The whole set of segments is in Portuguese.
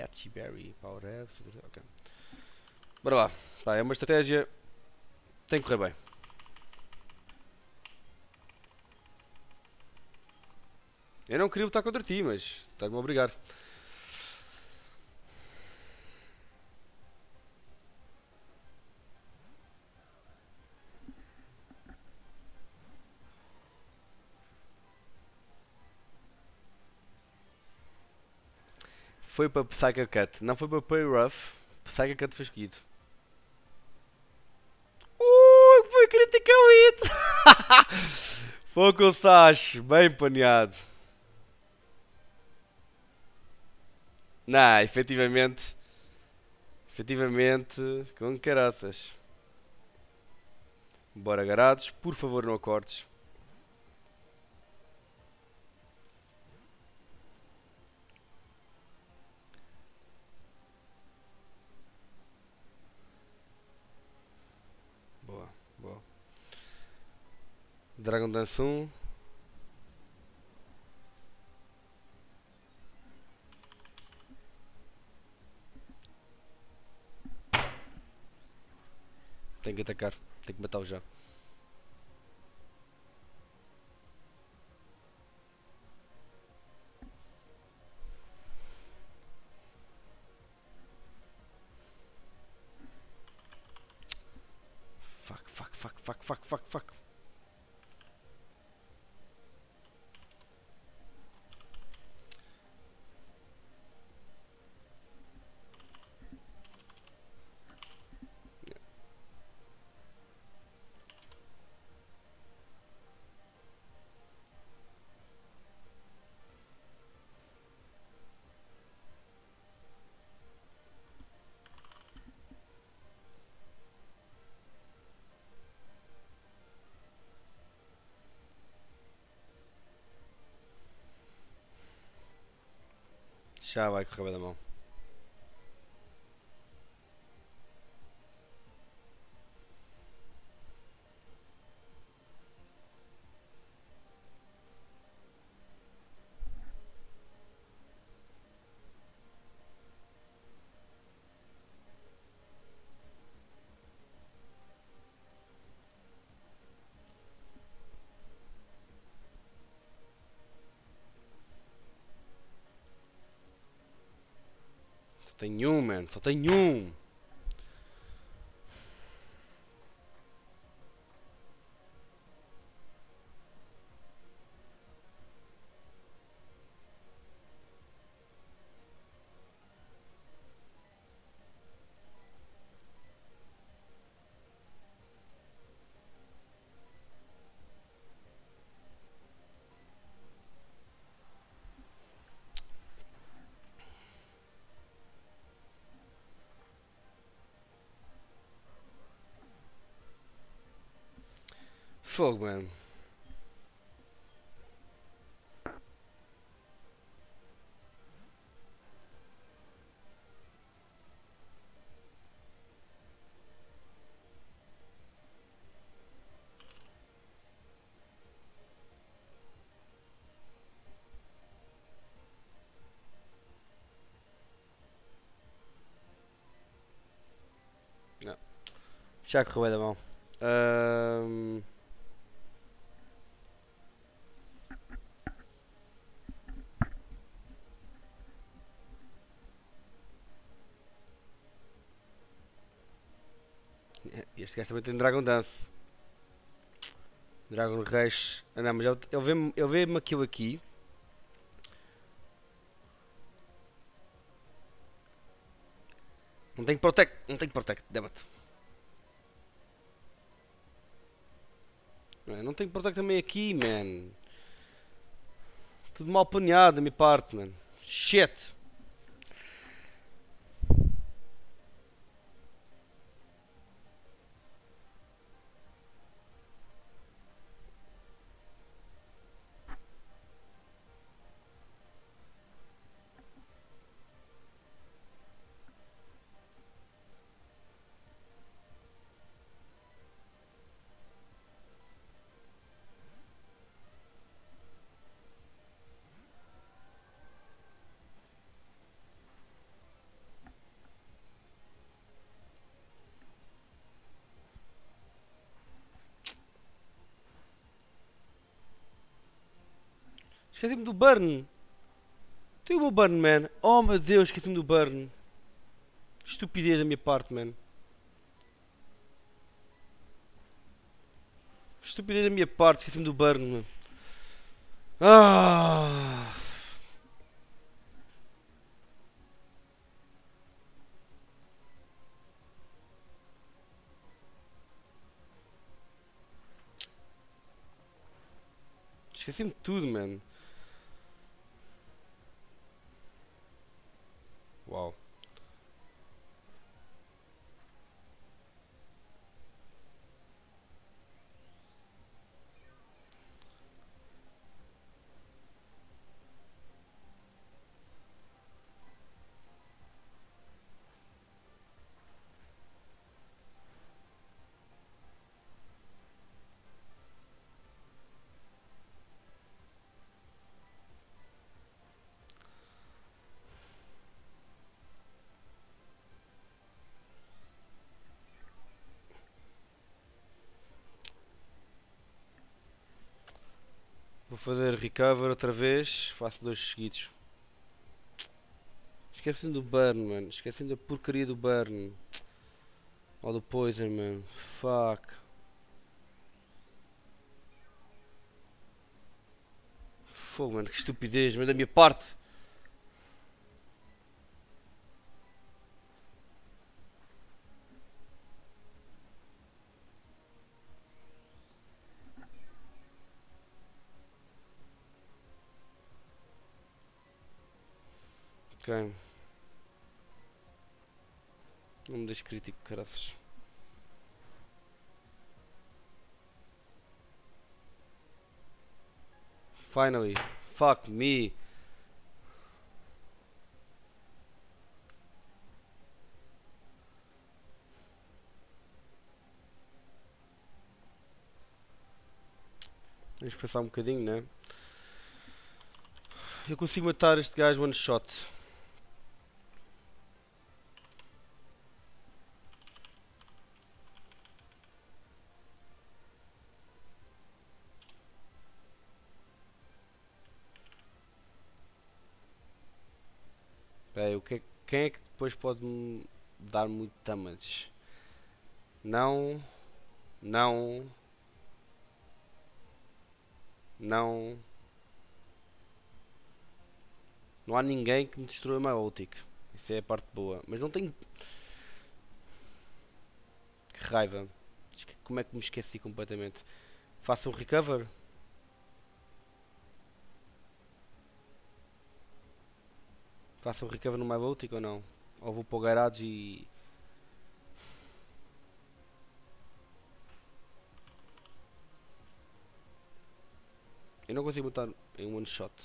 Catchy Berry, Power F. Ok. Bora lá. Pá, é uma estratégia. Tem que correr bem. Eu não queria lutar contra ti, mas estás-me a obrigar. Foi para Psycho Cut, não foi para Play Rough. Psycho Cut foi escolhido. Foi critical hit! Focus Sash, bem planeado. Não, efetivamente. Efetivamente, com caraças. Bora, garados, por favor, não acordes. Boa, boa. Dragon Dance 1. Tem que atacar, tem que matá-lo já. Fuck, fuck, fuck, fuck, fuck, fuck, fuck. Já vai correr bem da mão. Só tem um, man. Só tem um. Fogo, mano. Não. Já correu bem da mão. Este gajo também tem Dragon Dance. Dragon Rush. Ah, não, mas ele vê-me aquilo aqui. Não tenho Protect. Não tenho Protect. Damn-it. Não tenho Protect também aqui, man. Tudo mal planeado da minha parte, man. Shit. Esqueci-me do burn. Tem o meu burn, man. Oh meu Deus, esqueci-me do burn. Estupidez da minha parte, man. Estupidez da minha parte, esqueci-me do burn, man. Ah! Esqueci-me de tudo, man. Uau. Vou fazer recover outra vez. Faço dois seguidos. Esqueci-me do burn, mano. Esqueci-me da porcaria do burn. Ou do poison, man. Fuck. Fogo, mano. Que estupidez, mas da minha parte. Ok. Não me deixes crítico, caraças. Finally. Fuck me. Vamos pensar um bocadinho, né? Eu consigo matar este gajo one shot. Peraí, quem é que depois pode me dar muito damage? Não. Não. Não. Não há ninguém que me destrua my ultic. Isso é a parte boa. Mas não tenho. Que raiva. Como é que me esqueci completamente? Faça um recover? Faça um recover no my ultic ou não? Ou vou para o garage e. Eu não consigo botar em one shot.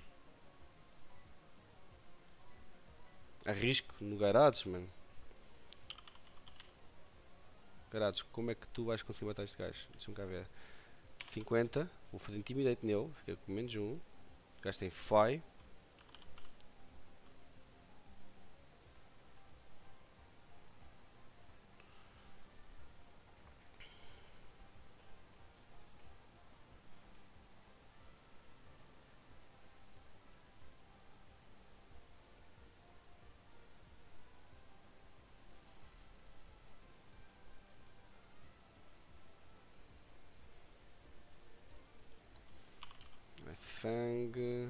Arrisco no garage, mano. Garage, como é que tu vais conseguir matar este gajo? Deixa-me cá ver. 50. Vou fazer intimidate nele. Fica com menos 1. O gajo tem fly. Fang.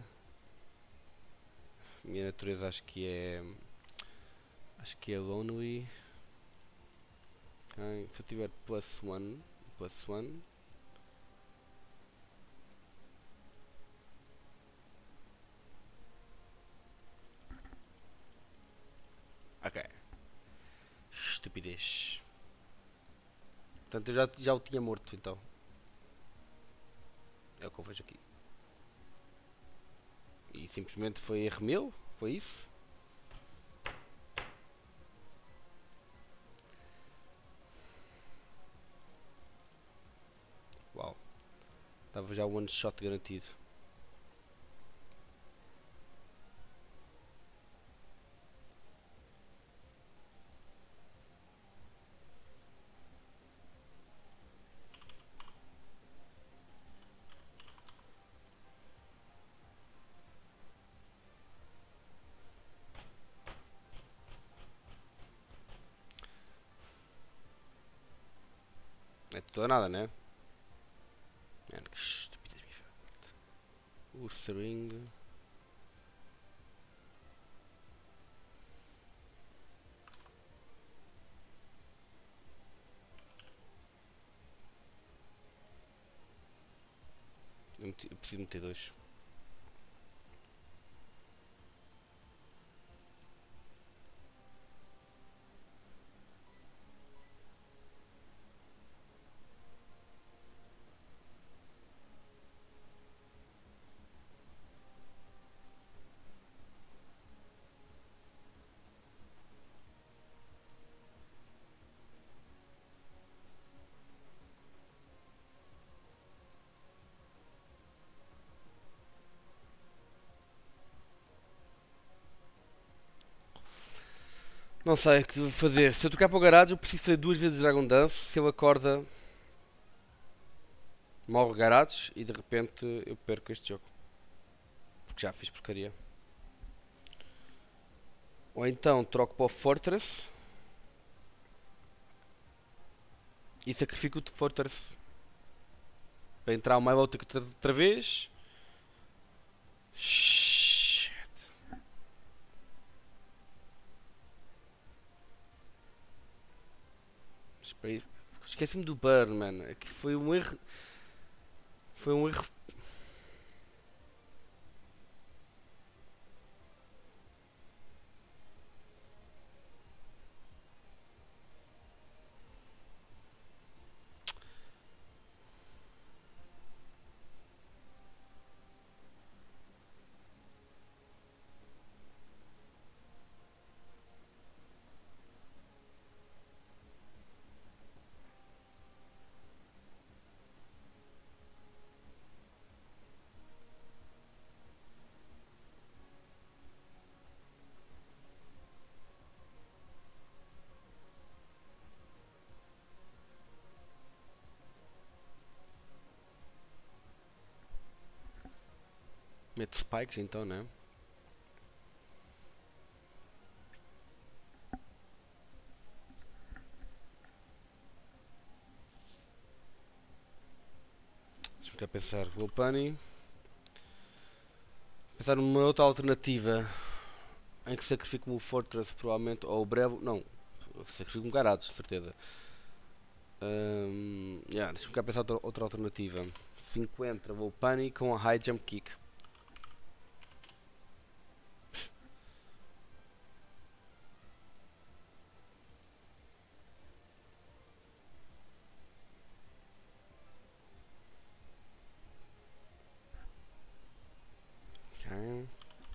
Minha natureza acho que é. Acho que é lonely. Okay. Se eu tiver plus 1. Plus 1. Ok. Estupidez. Portanto, eu já o tinha morto então. É o que eu vejo aqui. E simplesmente foi erro meu? Foi isso? Uau. Estava já one shot garantido. custou nada, né? Mano, que estupidez, bicho. Ursaring. Eu preciso meter dois. Não sei o que devo fazer. Se eu tocar para o garage, eu preciso fazer duas vezes Dragon Dance. Se eu acorda, morro garage e de repente eu perco este jogo. Porque já fiz porcaria. Ou então troco para o Fortress e sacrifico o Fortress para entrar uma volta outra vez. Shit. Esqueci-me do burn, mano. É que foi um erro. Foi um erro. Meto spikes então, né? Deixa-me cá pensar. Vou Bunny. Pensar numa outra alternativa em que sacrifico o Fortress provavelmente. Ou o Brevo. Não. Sacrifico um Garados, certeza. Deixa-me cá pensar outra alternativa. 50, vou Bunny com a High Jump Kick. Okay.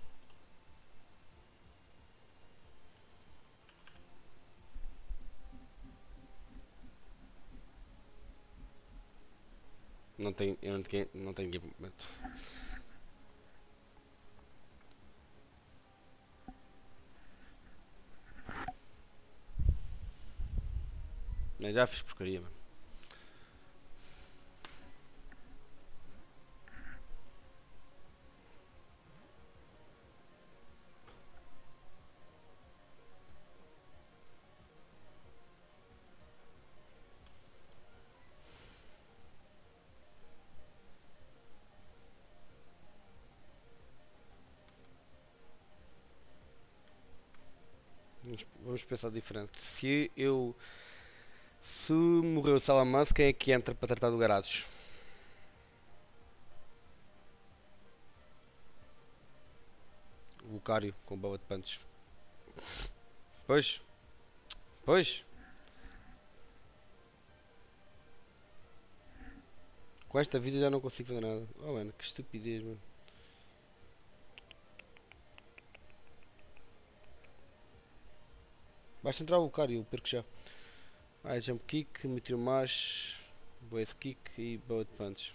Eu não tenho equipamento. Mas já fiz porcaria, mano. Vamos pensar diferente. Se morreu o Salamance, quem é que entra para tratar do Garados? O Lucario com bola de punch. Pois. Pois. Com esta vida já não consigo fazer nada. Oh, mano, que estupidez, mano. Basta entrar o Lucario, eu perco já. Jump Kick, Meteor Mash, Blaze Kick e Bullet Punch.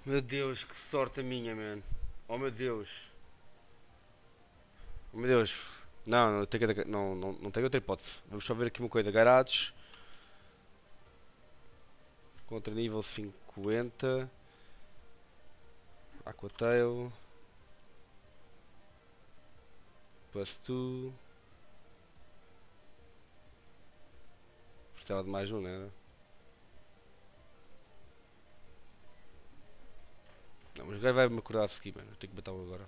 Meu Deus, que sorte a minha, man. Oh meu Deus. Oh meu Deus. Não, não, tenho não tenho outra hipótese. Vamos só ver aqui uma coisa. Garados contra nível 50. Aquatail. Plus 2. Precisava de mais um, né? Não, mas o gajo vai-me acordar a seguir, mano. Eu tenho que matá-lo agora.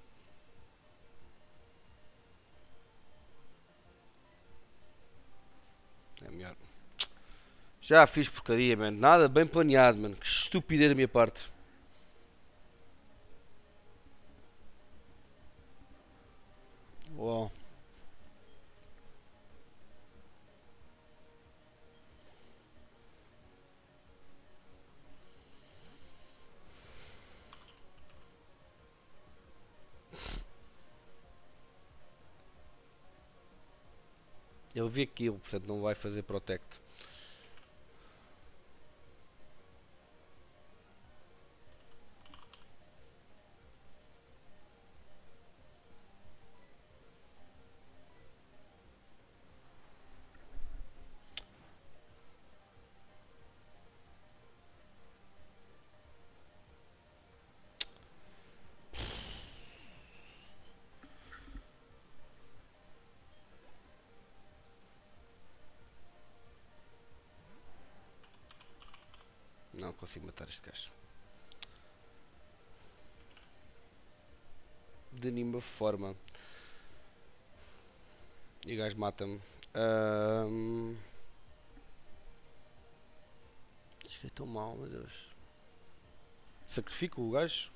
É melhor. Já fiz porcaria, mano. Nada bem planeado, mano. Que estupidez da minha parte. Uau. Ele vê aquilo, portanto não vai fazer protect. Não consigo matar este gajo. De nenhuma forma. E o gajo mata-me. Isto é tão mal, meu Deus. Sacrifico o gajo?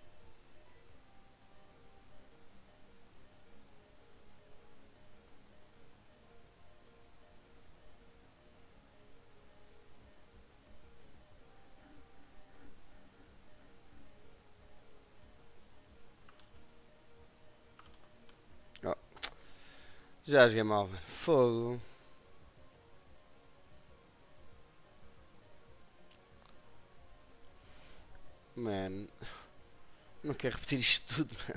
Oh, já joguei mal, mano. Fogo. Man. Não quero repetir isto tudo, man.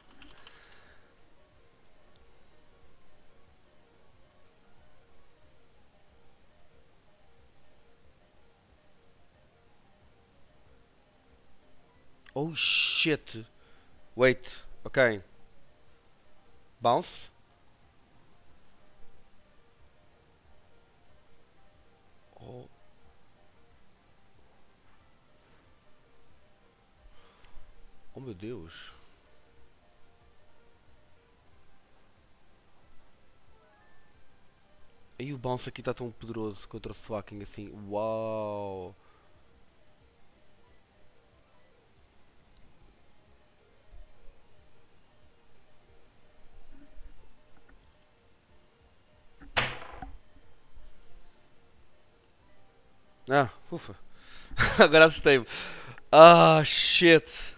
Oh shit. Wait. Ok. Bounce. Oh. Oh meu Deus. Aí o bounce aqui está tão poderoso contra o swacking assim. Uau. Ah, ufa. Agora assustei-me. Ah, shit.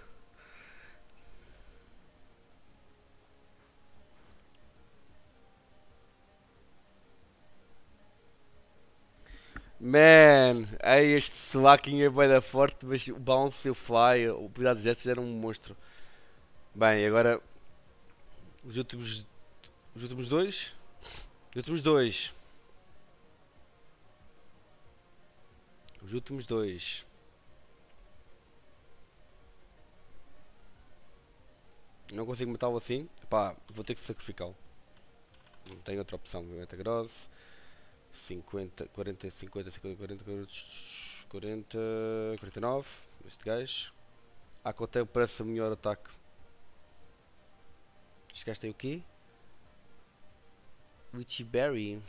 Man, aí este slacking é bem da forte, mas o bounce e o fly, o habilidades dessas era um monstro. Bem, agora os últimos, os últimos dois. Os últimos dois. Os últimos dois. Não consigo matá-lo assim. Pá, vou ter que sacrificá-lo. Não tenho outra opção. 90 gross. 50, 40, 50, 50, 40, 40, 49. Este gajo. Aquatail parece o melhor ataque. Este gajo tem o quê? Witchy Berry.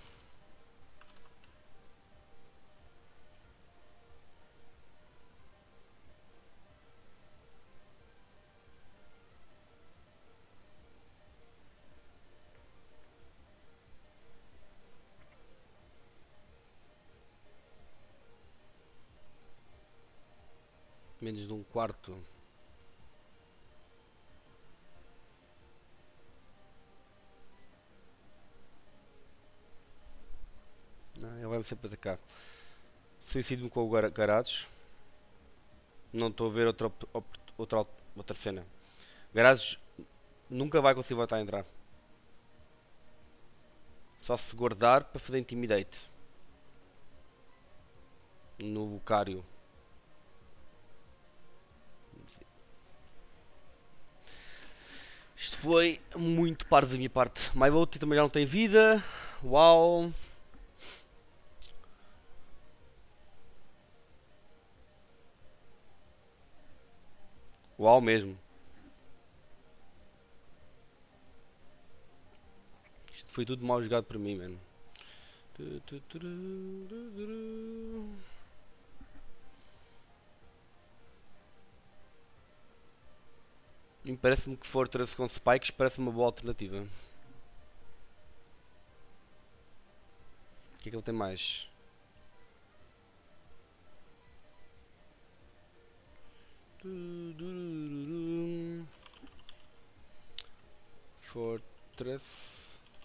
Menos de um quarto. Não, ele vai-me sempre atacar. Suicido-me com o Garados. Não estou a ver outra cena. Garages nunca vai conseguir voltar a entrar. Só se guardar para fazer intimidate. No Lucario. Isto foi muito parvo da minha parte. My Vote também já não tem vida. Uau. Uau mesmo. Isto foi tudo mal jogado por mim, mano. E parece-me que Fortress com spikes parece uma boa alternativa. O que é que ele tem mais? Fortress.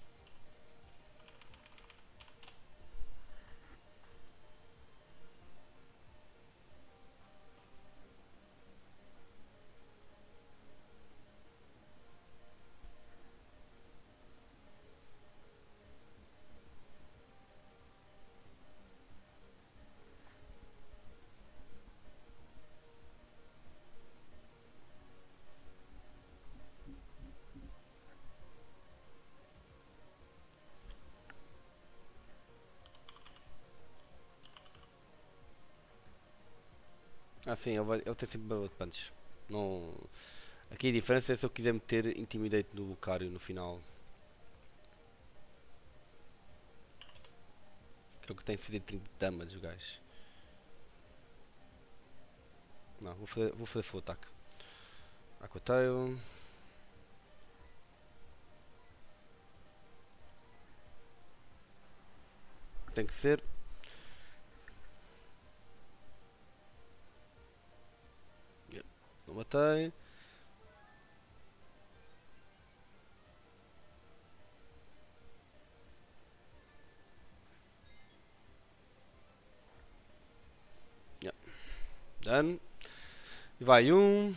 Ah sim, ele tem sempre Bullet Punch. Não... Aqui a diferença é se eu quiser meter Intimidate no Lucario no final. Que é o que tem 130 de damage, o gajo. Não, vou fazer full ataque. Aqua Tail. Tem que ser. Não matei. Yeah. Done. E vai um.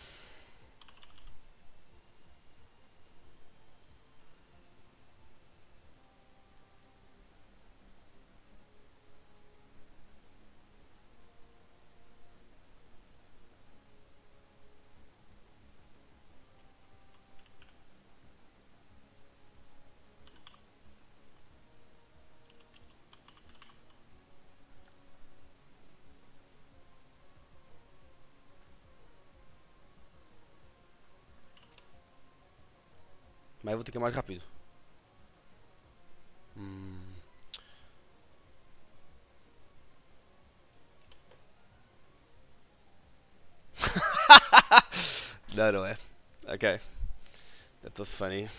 Mas eu vou ter que ir mais rápido. Hum. Não, não é. Ok. That was funny.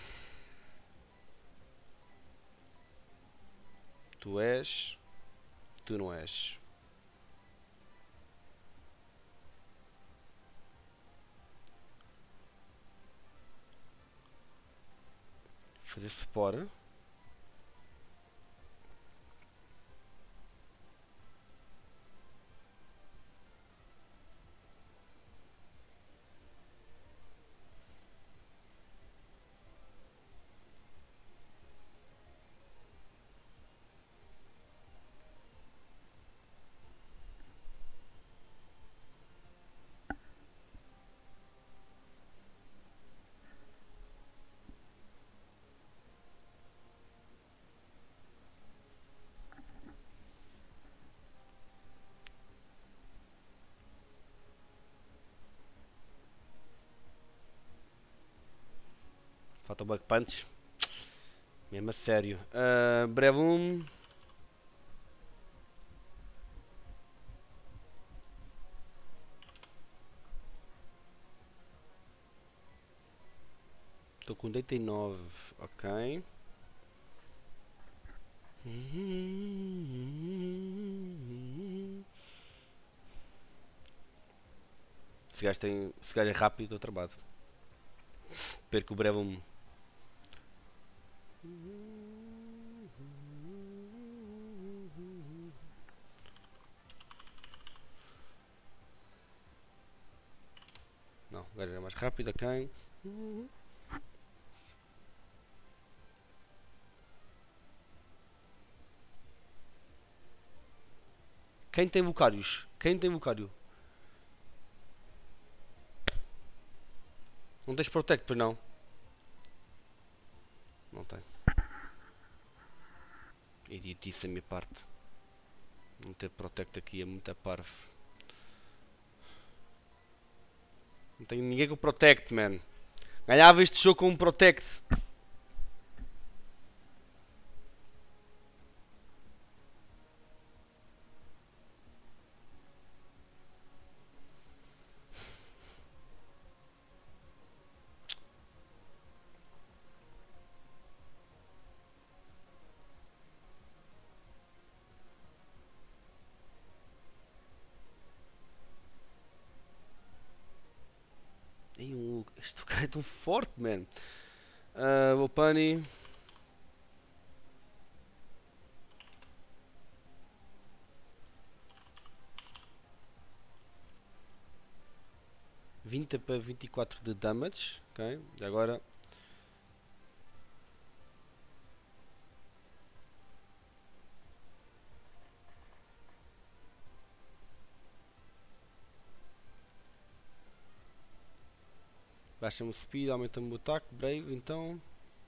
Tu és. Tu não és. Fazer spore. Falta o Bug Punch. Mesmo a sério. Brevum. Estou com 89. Ok. Se gajo é rápido, estou travado. Perco o Brevum. Agora era mais rápida, quem? Quem tem vocários? Quem tem vocário? Não tens protect, pois não? Não tem. Idiotice a minha parte. Não ter protect aqui é muito parvo. Não tenho ninguém com protect, man. Ganhava este jogo com um protect. Este cara é tão forte, man. O Pani. (20 para 24 de damage, ok? E agora baixa-me o speed, aumenta-me o ataque, brave, então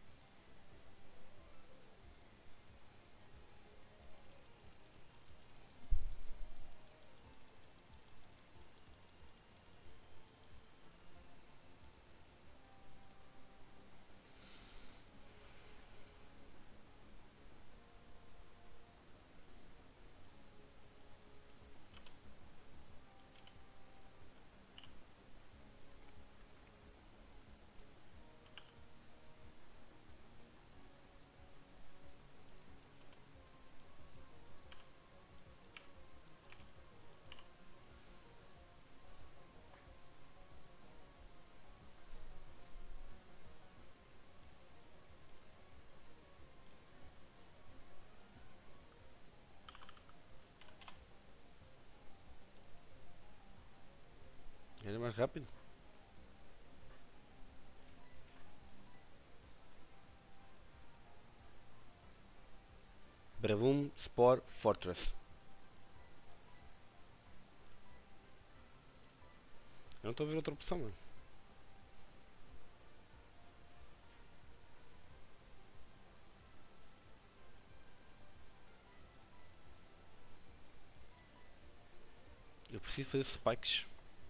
era mais rápido. Bravum, Spore, Fortress. Eu não estou a ver outra opção, mano. Eu preciso fazer spikes.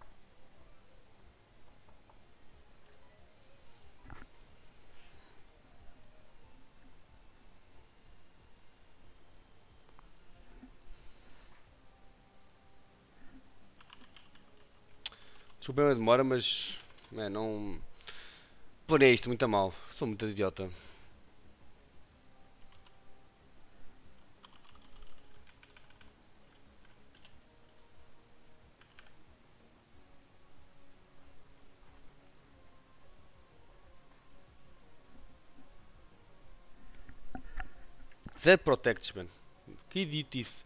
Desculpa a demora, mas não planei isto muito a mal. Sou muito idiota. Zero protects, man. Que idiotice.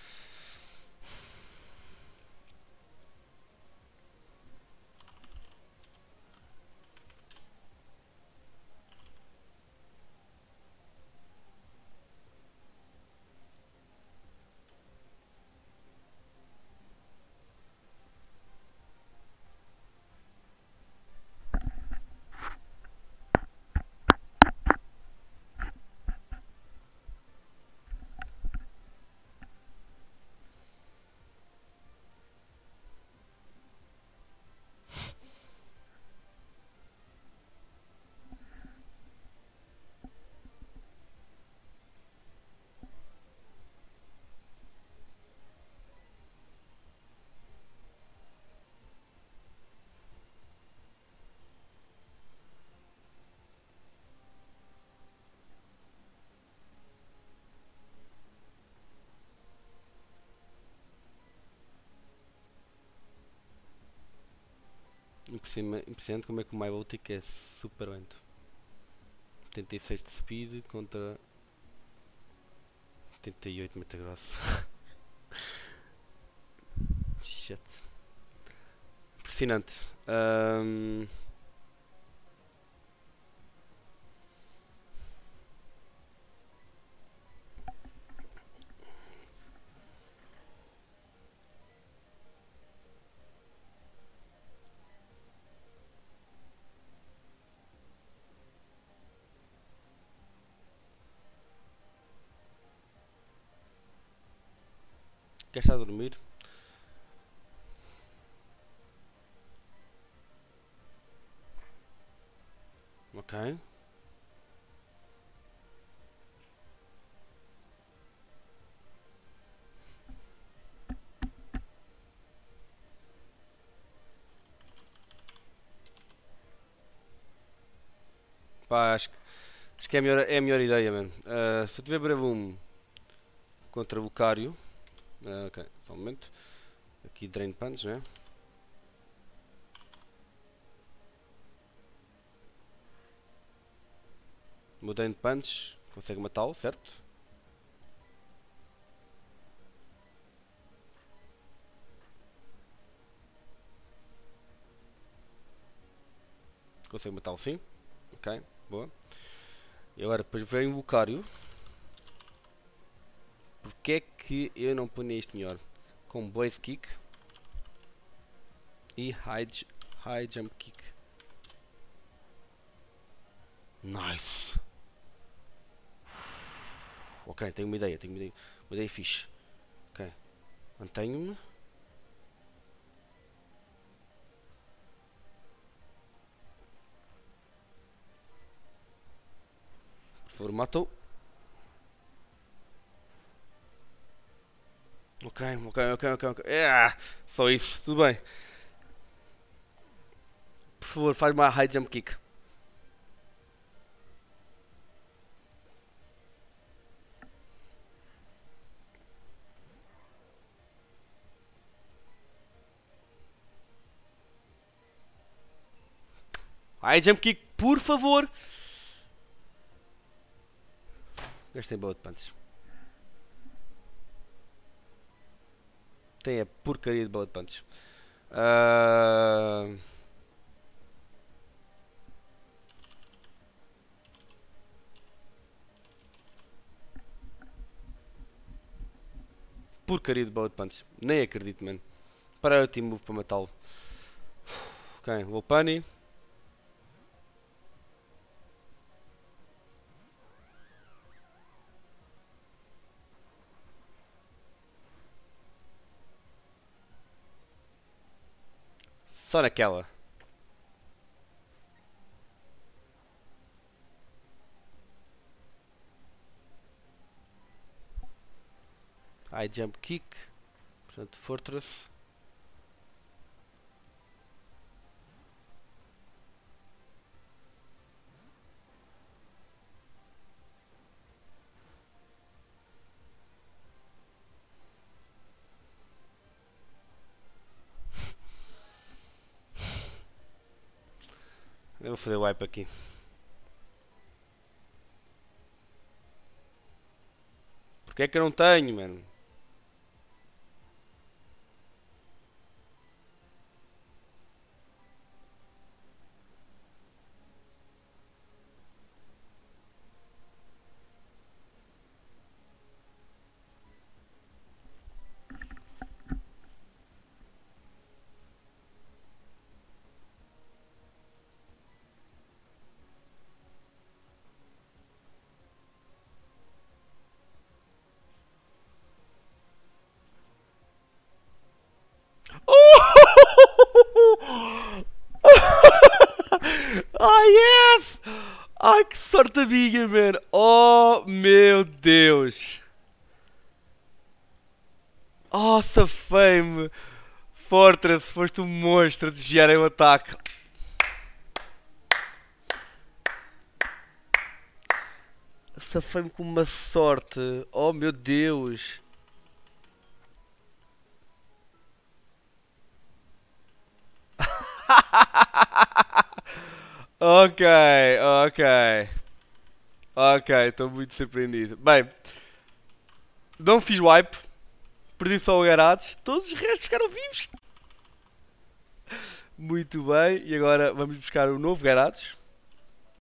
Impressionante como é que o MyBotic é super lento. 76 de speed contra 78 de metagrosso. Shit. fascinante. Quer estar a dormir? Ok. Pá, acho que é a melhor ideia, mano. Se eu tiver Bravum contra Lucario. Ok, só um momento. Aqui Drain Punch, né? O meu Drain Punch consegue matá-lo, certo? Consegue matá-lo sim. Ok, boa. E agora depois vem o Lucario. Porquê é que eu não punha isto melhor? Com Blaze Kick e High Jump Kick. Nice! Ok, tenho uma ideia, uma ideia fixe. Ok, mantenho-me. Por favor, matou. Ok. Só isso, tudo bem. Por favor, faz uma High Jump Kick. High Jump Kick, por favor. Gastei Bullet Punch. Tem a porcaria de Bullet Punch. Porcaria de Bullet Punch. Nem acredito, mano. Para o Team Move para matá-lo. Ok, Lopunny. Só naquela. High Jump Kick. Portanto, Fortress. Eu vou fazer wipe aqui. Porquê é que eu não tenho, mano? Ah, yes! Ai, que sorte a minha, man! Oh, meu Deus! Oh, safei-me! Fortress, foste um monstro a desviar o ataque. Safei-me com uma sorte. Oh, meu Deus! Ok, ok. Ok, estou muito surpreendido. Bem, não fiz wipe. Perdi só o Garados. Todos os restos ficaram vivos. Muito bem, e agora vamos buscar o novo Garados.